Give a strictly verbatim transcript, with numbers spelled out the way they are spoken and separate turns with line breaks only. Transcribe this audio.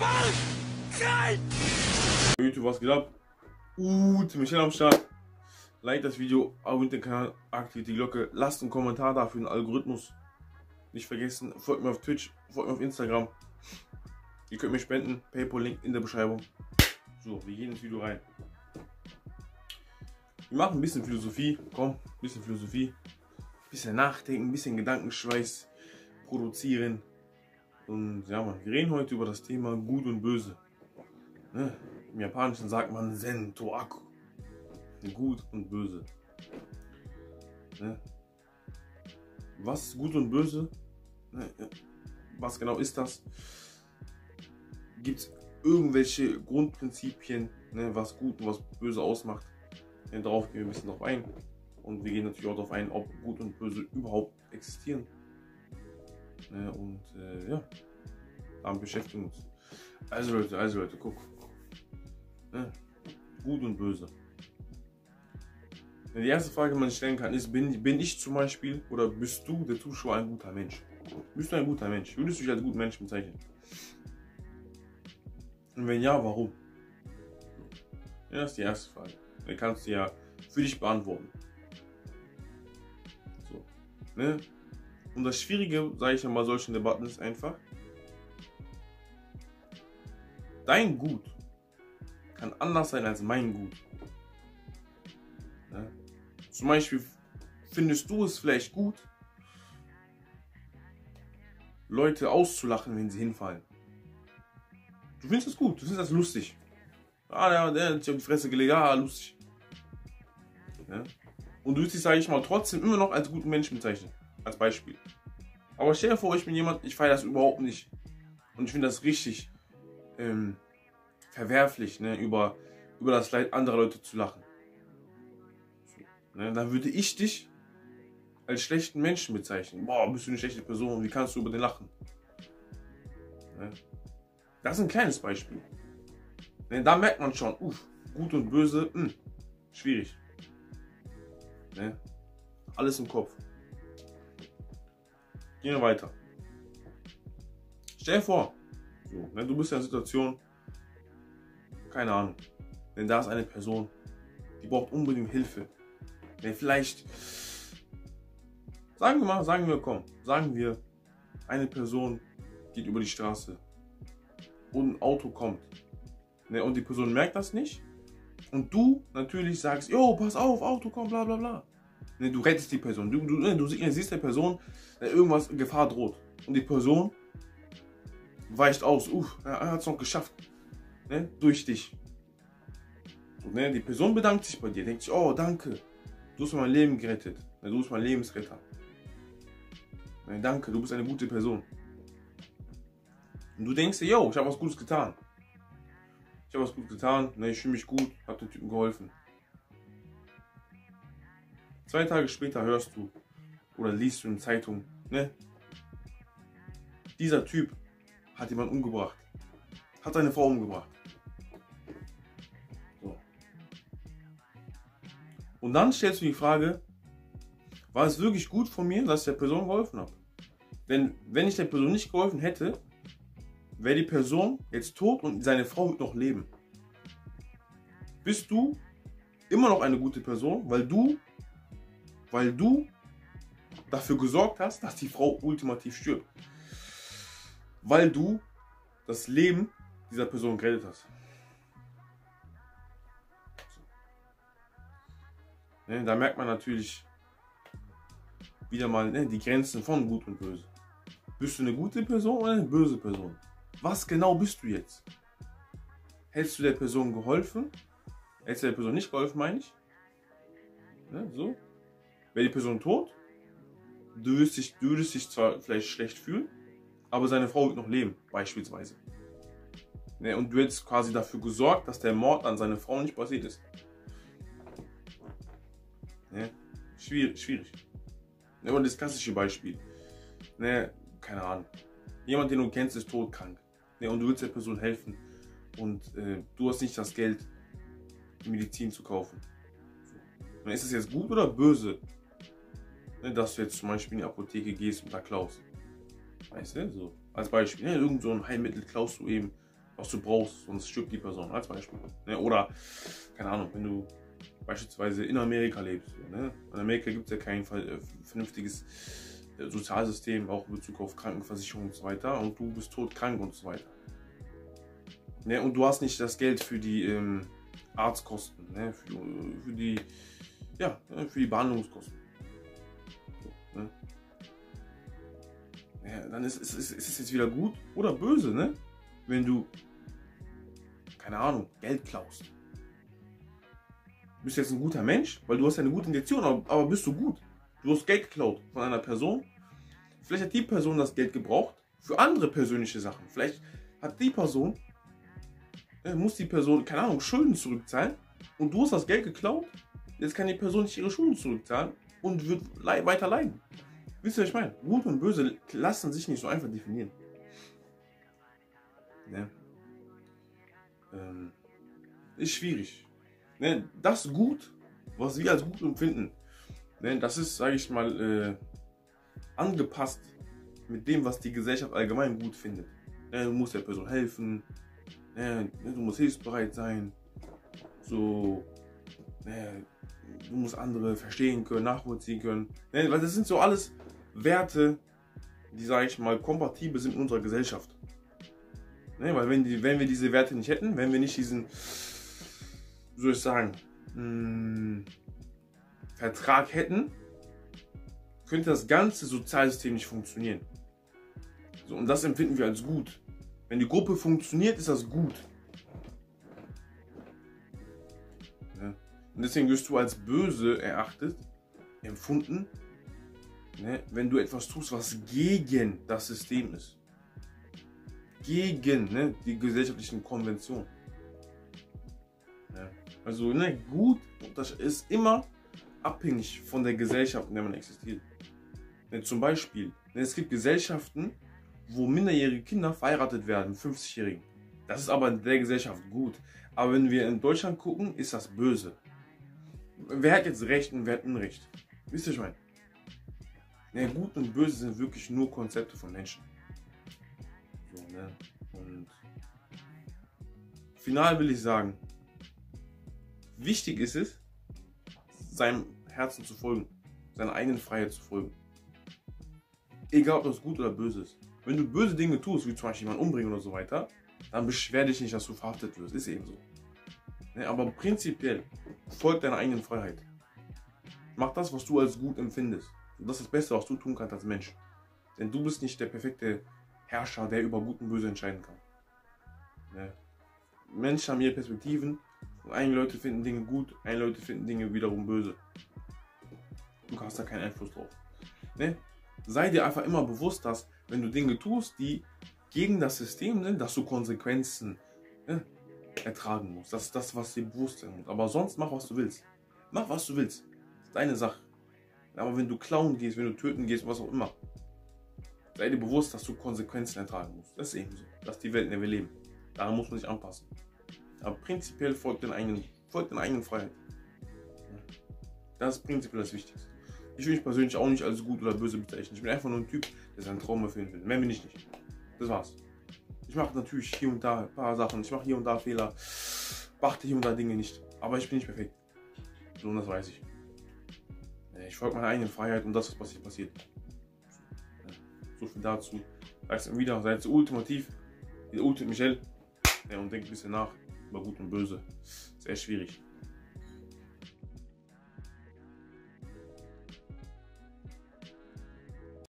YouTube, was geht ab? Gut, Michel am Start. Like das Video, abonniert den Kanal, aktiviert die Glocke, lasst einen Kommentar da für den Algorithmus. Nicht vergessen, folgt mir auf Twitch, folgt mir auf Instagram. Ihr könnt mir spenden, PayPal-Link in der Beschreibung. So, wir gehen ins Video rein. Wir machen ein bisschen Philosophie, komm, ein bisschen Philosophie. Ein bisschen nachdenken, ein bisschen Gedankenschweiß produzieren. Und ja, man, wir reden heute über das Thema Gut und Böse. Ne? Im Japanischen sagt man Zen to Aku. Gut und Böse. Ne? Was ist Gut und Böse? Ne? Was genau ist das? Gibt es irgendwelche Grundprinzipien, ne, was Gut und was Böse ausmacht? Ne, darauf gehen wir ein bisschen drauf ein. Und wir gehen natürlich auch darauf ein, ob Gut und Böse überhaupt existieren. Ne, und äh, ja, damit beschäftigen wir uns. Also Leute, also Leute, guck. Ne, Gut und Böse. Die erste Frage, die man stellen kann, ist, bin, bin ich zum Beispiel oder bist du, der Zuschauer, ein guter Mensch? Bist du ein guter Mensch? Würdest du dich als guten Mensch bezeichnen? Und wenn ja, warum? Ja, das ist die erste Frage. Die kannst du ja für dich beantworten. So, ne? Und das Schwierige, sage ich ja mal, solchen Debatten ist einfach, dein Gut kann anders sein als mein Gut. Ja? Zum Beispiel findest du es vielleicht gut, Leute auszulachen, wenn sie hinfallen. Du findest es gut, du findest das lustig. Ah, der, der hat sich auf die Fresse gelegt, ah, lustig. Ja? Und du willst dich, sage ich mal, trotzdem immer noch als guten Menschen bezeichnen. Als Beispiel. Aber stell dir vor, ich bin jemand, ich feiere das überhaupt nicht. Und ich finde das richtig ähm, verwerflich, ne, über, über das Leid anderer Leute zu lachen. So, ne, dann würde ich dich als schlechten Menschen bezeichnen. Boah, bist du eine schlechte Person, wie kannst du über den lachen? Ne? Das ist ein kleines Beispiel. Ne, da merkt man schon, uff, Gut und Böse, mh, schwierig. Ne? Alles im Kopf. Gehen wir weiter. Stell dir vor, so, ne, du bist in einer Situation, keine Ahnung, denn da ist eine Person, die braucht unbedingt Hilfe. Ne, vielleicht, sagen wir mal, sagen wir, komm, sagen wir, eine Person geht über die Straße und ein Auto kommt. Ne, und die Person merkt das nicht. Und du natürlich sagst, jo, pass auf, Auto kommt, bla bla bla. Ne, du rettest die Person. Du, du, ne, du siehst der Person, dass irgendwas Gefahr droht. Und die Person weicht aus. Uff, er hat es noch geschafft. Ne, durch dich. Und, ne, die Person bedankt sich bei dir. Denkt sich, oh, danke. Du hast mein Leben gerettet. Ne, du bist mein Lebensretter. Ne, danke, du bist eine gute Person. Und du denkst dir, yo, ich habe was Gutes getan. Ich habe was Gutes getan. Ne, ich fühle mich gut. Habe dem Typen geholfen. Zwei Tage später hörst du oder liest du in der Zeitung, ne? Dieser Typ hat jemanden umgebracht. Hat seine Frau umgebracht. So. Und dann stellst du die Frage, war es wirklich gut von mir, dass ich der Person geholfen habe? Denn wenn ich der Person nicht geholfen hätte, wäre die Person jetzt tot und seine Frau wird noch leben. Bist du immer noch eine gute Person, weil du weil du dafür gesorgt hast, dass die Frau ultimativ stirbt. Weil du das Leben dieser Person gerettet hast. Ne, da merkt man natürlich wieder mal, ne, die Grenzen von Gut und Böse. Bist du eine gute Person oder eine böse Person? Was genau bist du jetzt? Hättest du der Person geholfen? Hättest du der Person nicht geholfen, meine ich? Ne, so. Wäre die Person tot, du würdest, dich, du würdest dich zwar vielleicht schlecht fühlen, aber seine Frau wird noch leben, beispielsweise. Ne, und du hättest quasi dafür gesorgt, dass der Mord an seine Frau nicht passiert ist. Ne, schwierig, schwierig. Ne, und das klassische Beispiel. Ne, keine Ahnung. Jemand, den du kennst, ist todkrank. Ne, und du willst der Person helfen. Und äh, du hast nicht das Geld, die Medizin zu kaufen. So. Ist es jetzt gut oder böse, dass du jetzt zum Beispiel in die Apotheke gehst und da klaust? Weißt du, so als Beispiel, ne, irgend so ein Heilmittel klaust du eben was du brauchst, sonst stirbt die Person, als Beispiel. Ne? Oder, keine Ahnung, wenn du beispielsweise in Amerika lebst. Ne? In Amerika gibt es ja kein äh, vernünftiges äh, Sozialsystem, auch in Bezug auf Krankenversicherung und so weiter. Und du bist todkrank und so weiter. Ne? Und du hast nicht das Geld für die ähm, Arztkosten, ne? für, für, die, ja, für die Behandlungskosten. So, ne? Ja, dann ist, ist, ist, ist es jetzt wieder gut oder böse, ne? Wenn du, keine Ahnung, Geld klaust. Du bist jetzt ein guter Mensch, weil du hast ja eine gute Intention, aber, aber bist du gut? Du hast Geld geklaut von einer Person. Vielleicht hat die Person das Geld gebraucht für andere persönliche Sachen. Vielleicht hat die Person, äh, muss die Person, keine Ahnung, Schulden zurückzahlen und du hast das Geld geklaut. Jetzt kann die Person nicht ihre Schulden zurückzahlen und wird le weiter leiden. Wisst ihr, was ich meine? Gut und böse lassen sich nicht so einfach definieren. Ne? Ähm, ist schwierig. Ne? Das Gut, was wir als gut empfinden, ne? Das ist, sage ich mal, äh, angepasst mit dem, was die Gesellschaft allgemein gut findet. Ne? Du musst der Person helfen, ne? Du musst hilfsbereit sein, so, ne? Du musst andere verstehen können, nachvollziehen können. Ne? Weil das sind so alles Werte, die, sage ich mal, kompatibel sind in unserer Gesellschaft. Ne? Weil wenn, die, wenn wir diese Werte nicht hätten, wenn wir nicht diesen, wie soll ich sagen, mh, Vertrag hätten, könnte das ganze Sozialsystem nicht funktionieren. So, und das empfinden wir als gut. Wenn die Gruppe funktioniert, ist das gut. Ne? Und deswegen wirst du als böse erachtet, empfunden, ne, wenn du etwas tust, was gegen das System ist. Gegen, ne, die gesellschaftlichen Konventionen. Ne? Also ne, gut, das ist immer abhängig von der Gesellschaft, in der man existiert. Ne, zum Beispiel, ne, es gibt Gesellschaften, wo minderjährige Kinder verheiratet werden, fünfzigjährigen. Das ist aber in der Gesellschaft gut. Aber wenn wir in Deutschland gucken, ist das böse. Wer hat jetzt Recht und wer hat Unrecht? Wisst ihr, was ich meine? Ne, gut und böse sind wirklich nur Konzepte von Menschen. So, ne? Und final will ich sagen, wichtig ist es, seinem Herzen zu folgen, seiner eigenen Freiheit zu folgen. Egal, ob das gut oder böse ist. Wenn du böse Dinge tust, wie zum Beispiel jemanden umbringen oder so weiter, dann beschwer dich nicht, dass du verhaftet wirst. Ist eben so. Ne, aber prinzipiell, folg deiner eigenen Freiheit. Mach das, was du als gut empfindest. Und das ist das Beste, was du tun kannst als Mensch. Denn du bist nicht der perfekte Herrscher, der über Gut und Böse entscheiden kann. Ne? Menschen haben ihre Perspektiven. Und einige Leute finden Dinge gut, einige Leute finden Dinge wiederum böse. Du hast da keinen Einfluss drauf. Ne? Sei dir einfach immer bewusst, dass wenn du Dinge tust, die gegen das System sind, dass du Konsequenzen, ne, ertragen musst. Das ist das, was dir bewusst sein muss. Aber sonst mach, was du willst. Mach, was du willst. Das ist deine Sache. Aber wenn du klauen gehst, wenn du töten gehst, was auch immer, sei dir bewusst, dass du Konsequenzen ertragen musst. Das ist eben so. Das ist die Welt, in der wir leben. Daran muss man sich anpassen. Aber prinzipiell folgt den eigenen, folgt den eigenen Freiheit. Das ist prinzipiell das Wichtigste. Ich will mich persönlich auch nicht als gut oder böse bezeichnen. Ich bin einfach nur ein Typ, der seinen Traum erfüllen will. Mehr bin ich nicht. Das war's. Ich mache natürlich hier und da ein paar Sachen. Ich mache hier und da Fehler. Beachte hier und da Dinge nicht. Aber ich bin nicht perfekt. So, und das weiß ich. Ich folge meiner eigenen Freiheit und das, was passiert, passiert. So viel dazu. Sag's immer wieder, seid so ultimativ. Die Ultimate Michel. Ja, und denkt ein bisschen nach über Gut und Böse. Sehr schwierig.